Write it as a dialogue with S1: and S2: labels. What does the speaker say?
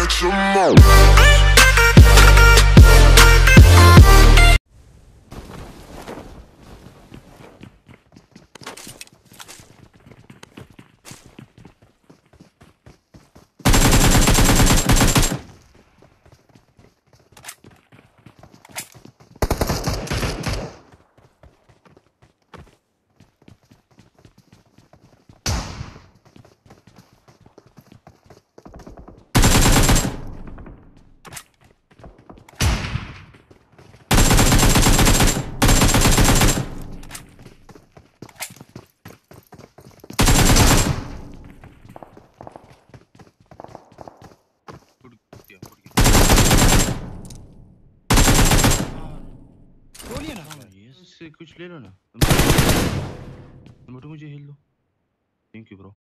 S1: get your mouth.
S2: इससे कुछ ले लो ना। मुझे हिल दो। Thank you bro.